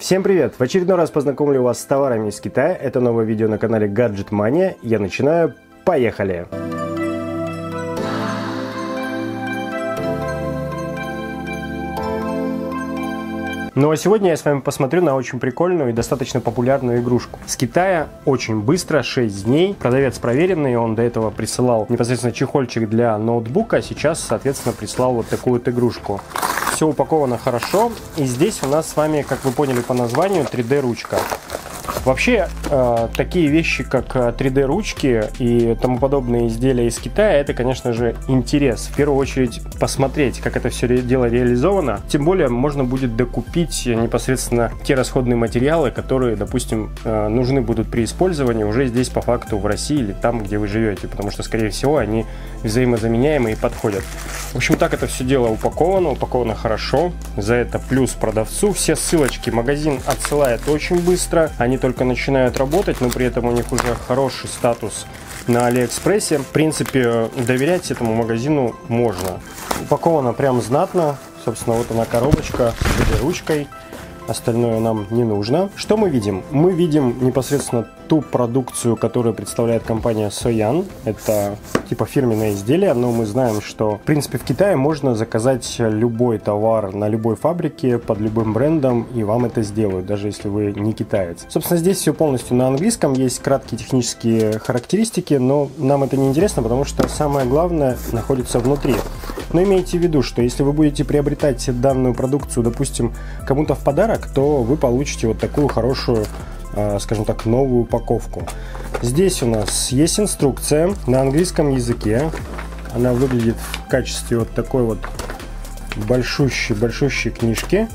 Всем привет! В очередной раз познакомлю вас с товарами из Китая. Это новое видео на канале Gadget Mania. Я начинаю. Поехали! Ну а сегодня я с вами посмотрю на очень прикольную и достаточно популярную игрушку. С Китая очень быстро, 6 дней. Продавец проверенный, он до этого присылал непосредственно чехольчик для ноутбука, а сейчас, соответственно, прислал вот такую вот игрушку. Все упаковано хорошо, и здесь у нас с вами, как вы поняли по названию, 3D ручка. Вообще, такие вещи, как 3D ручки и тому подобные изделия из Китая, это, конечно же, интерес. В первую очередь посмотреть, как это все дело реализовано. Тем более, можно будет докупить непосредственно те расходные материалы, которые, допустим, нужны будут при использовании уже здесь по факту в России или там, где вы живете. Потому что, скорее всего, они взаимозаменяемые и подходят. В общем, так это все дело упаковано хорошо. За это плюс продавцу. Все ссылочки магазин отсылает очень быстро. Они только начинают работать, но при этом у них уже хороший статус на Алиэкспрессе. В принципе, доверять этому магазину можно. Упаковано прям знатно. Собственно, вот она коробочка с 3D-ручкой. Остальное нам не нужно. Что мы видим? Мы видим непосредственно ту продукцию, которую представляет компания Soyan. Это типа фирменное изделие, но мы знаем, что в принципе в Китае можно заказать любой товар на любой фабрике под любым брендом, и вам это сделают, даже если вы не китаец. Собственно, здесь все полностью на английском, есть краткие технические характеристики, но нам это не интересно, потому что самое главное находится внутри. Но имейте в виду, что если вы будете приобретать данную продукцию, допустим, кому-то в подарок, то вы получите вот такую хорошую, скажем так, новую упаковку. Здесь у нас есть инструкция на английском языке. Она выглядит в качестве вот такой вот большущей книжки.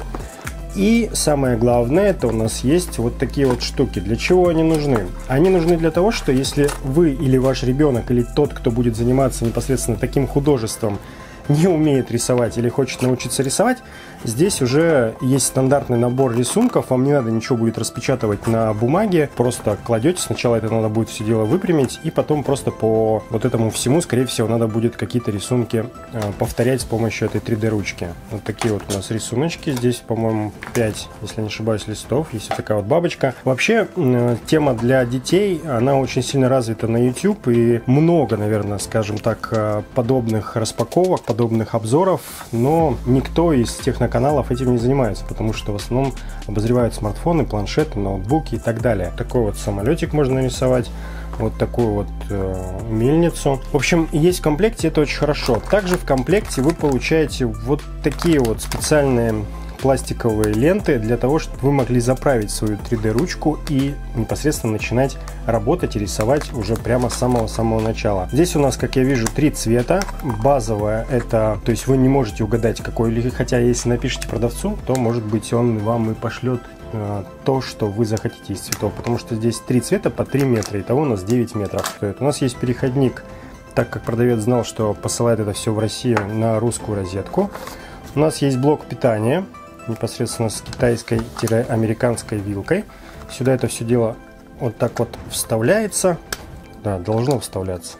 И самое главное, это у нас есть вот такие вот штуки. Для чего они нужны? Они нужны для того, что если вы или ваш ребенок, или тот, кто будет заниматься непосредственно таким художеством, не умеет рисовать или хочет научиться рисовать, здесь уже есть стандартный набор рисунков, вам не надо ничего будет распечатывать на бумаге, просто кладете, сначала это надо будет все дело выпрямить, и потом просто по вот этому всему, скорее всего, надо будет какие-то рисунки повторять с помощью этой 3D ручки. Вот такие вот у нас рисуночки, здесь, по-моему, 5, если не ошибаюсь, листов, есть вот такая вот бабочка. Вообще, тема для детей, она очень сильно развита на YouTube, и много, наверное, скажем так, подобных распаковок, подобных обзоров, но никто из техноканалов этим не занимается, потому что в основном обозревают смартфоны, планшеты, ноутбуки и так далее. Такой вот самолетик можно нарисовать, вот такую вот мельницу. В общем, есть в комплекте, это очень хорошо. Также в комплекте вы получаете вот такие вот специальные пластиковые ленты для того, чтобы вы могли заправить свою 3D ручку и непосредственно начинать работать и рисовать уже прямо с самого начала. Здесь у нас, как я вижу, 3 цвета. Базовая это, то есть вы не можете угадать какой, хотя если напишите продавцу, то может быть он вам и пошлет то, что вы захотите из цветов, потому что здесь 3 цвета по 3 метра, итого у нас 9 метров стоит. У нас есть переходник, так как продавец знал, что посылает это все в Россию, на русскую розетку. У нас есть блок питания, непосредственно с китайской-американской вилкой. Сюда это все дело вот так вот вставляется. Да, должно вставляться.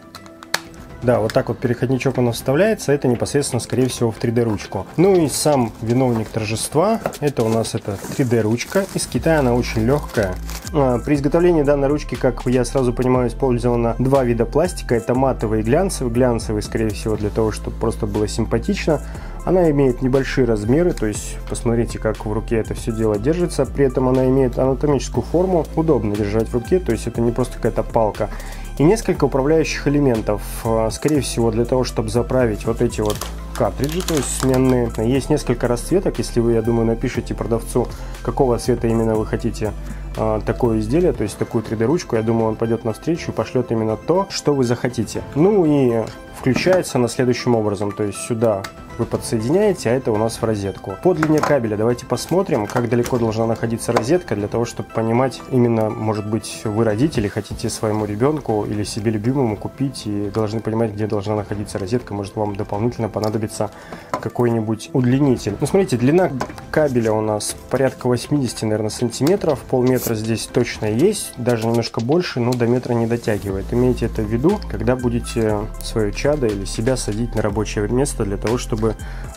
Да, вот так вот переходничок у нас вставляется. Это непосредственно, скорее всего, в 3D ручку. Ну и сам виновник торжества. Это у нас 3D ручка. Из Китая она очень легкая. При изготовлении данной ручки, как я сразу понимаю, использовано 2 вида пластика. Это матовый и глянцевый. Глянцевый, скорее всего, для того, чтобы просто было симпатично. Она имеет небольшие размеры, то есть посмотрите, как в руке это все дело держится. При этом она имеет анатомическую форму, удобно держать в руке, то есть это не просто какая-то палка. И несколько управляющих элементов, скорее всего, для того, чтобы заправить вот эти вот картриджи, то есть сменные. Есть несколько расцветок, если вы, я думаю, напишите продавцу, какого цвета именно вы хотите такое изделие, то есть такую 3D ручку, я думаю, он пойдет навстречу и пошлет именно то, что вы захотите. Ну и включается она следующим образом, то есть сюда вы подсоединяете, а это у нас в розетку. По длине кабеля давайте посмотрим, как далеко должна находиться розетка, для того, чтобы понимать именно, может быть, вы родители, хотите своему ребенку или себе любимому купить и должны понимать, где должна находиться розетка, может вам дополнительно понадобится какой-нибудь удлинитель. Ну, смотрите, длина кабеля у нас порядка 80, наверное, сантиметров, полметра здесь точно есть, даже немножко больше, но до метра не дотягивает. Имейте это в виду, когда будете свое чадо или себя садить на рабочее место для того, чтобы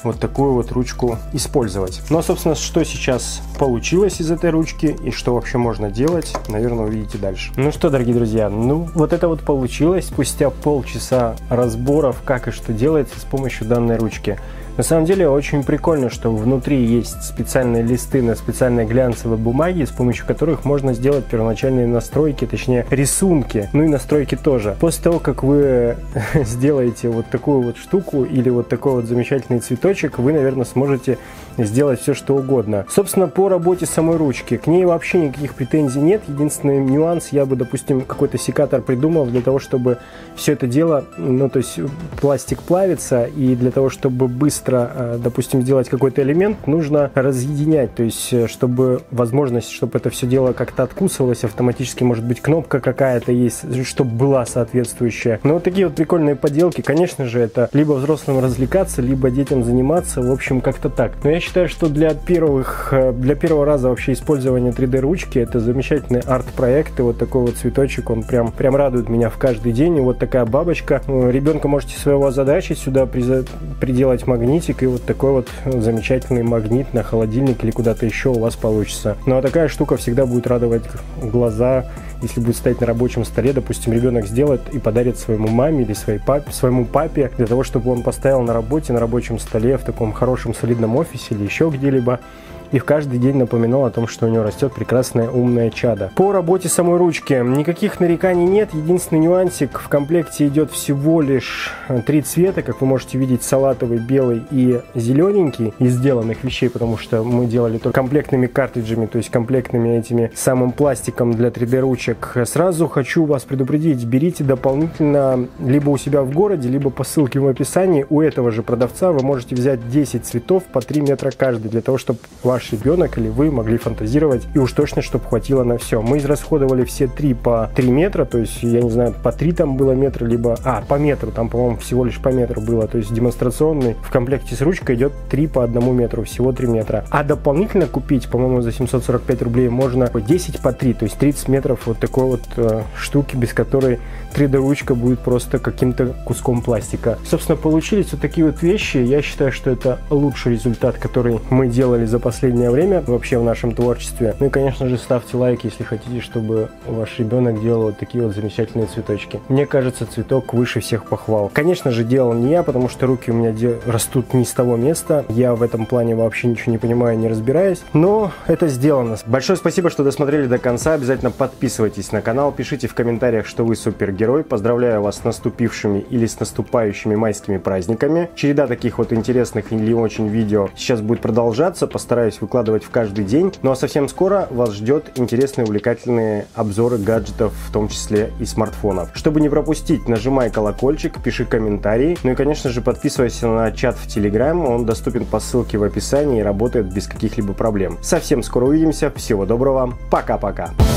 вот такую вот ручку использовать. Ну а, собственно, что сейчас получилось из этой ручки и что вообще можно делать, наверное, увидите дальше. Ну что, дорогие друзья, ну вот это вот получилось спустя полчаса разборов, как и что делается с помощью данной ручки. На самом деле очень прикольно, что внутри есть специальные листы на специальной глянцевой бумаге, с помощью которых можно сделать первоначальные настройки, точнее рисунки, ну и настройки тоже. После того, как вы сделаете вот такую вот штуку или вот такой вот замечательный цветочек, вы, наверное, сможете сделать все, что угодно. Собственно, по работе самой ручки, к ней вообще никаких претензий нет. Единственный нюанс, я бы, допустим, какой-то секатор придумал для того, чтобы все это дело, ну то есть пластик плавится, и для того, чтобы быстро, допустим, сделать какой-то элемент, нужно разъединять, то есть чтобы возможность, чтобы это все дело как-то откусывалось автоматически, может быть, кнопка какая-то есть, чтобы была соответствующая. Но вот такие вот прикольные поделки, конечно же, это либо взрослым развлекаться, либо детям заниматься, в общем, как-то так. Но я считаю, что для первого раза вообще использования 3D ручки это замечательный арт-проект, и вот такой вот цветочек, он прям радует меня в каждый день. И вот такая бабочка. Ребенка можете своего озадачить, сюда приделать магнитик, и вот такой вот замечательный магнит на холодильник или куда-то еще у вас получится. Ну а такая штука всегда будет радовать глаза, если будет стоять на рабочем столе. Допустим, ребенок сделает и подарит своему маме или своему папе, для того, чтобы он поставил на работе, на рабочем столе, в таком хорошем солидном офисе или еще где-либо, и в каждый день напоминал о том, что у него растет прекрасное умное чадо. По работе самой ручки никаких нареканий нет. Единственный нюансик: в комплекте идет всего лишь 3 цвета, как вы можете видеть, салатовый, белый и зелененький из сделанных вещей, потому что мы делали только комплектными картриджами, то есть комплектными этими самым пластиком для 3D ручек. Сразу хочу вас предупредить: берите дополнительно либо у себя в городе, либо по ссылке в описании. У этого же продавца вы можете взять 10 цветов по 3 метра каждый, для того, чтобы ваш ребенок или вы могли фантазировать, и уж точно, чтобы хватило на все. Мы израсходовали все 3 по 3 метра, то есть, я не знаю, по 3 там было метра, либо... по метру, там, по-моему, всего лишь по метру было, то есть демонстрационный. В комплекте с ручкой идет 3 по 1 метру, всего 3 метра. А дополнительно купить, по-моему, за 745 рублей можно 10 по 3, то есть 30 метров вот такой вот штуки, без которой 3D ручка будет просто каким-то куском пластика. Собственно, получились вот такие вот вещи. Я считаю, что это лучший результат, который мы делали за последнее время вообще в нашем творчестве. Ну и, конечно же, ставьте лайк, если хотите, чтобы ваш ребенок делал вот такие вот замечательные цветочки. Мне кажется, цветок выше всех похвал. Конечно же, делал не я, потому что руки у меня растут не с того места. Я в этом плане вообще ничего не понимаю, не разбираюсь. Но это сделано. Большое спасибо, что досмотрели до конца. Обязательно подписывайтесь на канал, пишите в комментариях, что вы супергерой. Поздравляю вас с наступившими или с наступающими майскими праздниками. Череда таких вот интересных или очень видео сейчас будет продолжаться. Постараюсь выкладывать в каждый день. Ну а совсем скоро вас ждет интересные, увлекательные обзоры гаджетов, в том числе и смартфонов. Чтобы не пропустить, нажимай колокольчик, пиши комментарии. Ну и, конечно же, подписывайся на чат в Telegram. Он доступен по ссылке в описании и работает без каких-либо проблем. Совсем скоро увидимся. Всего доброго. Пока-пока.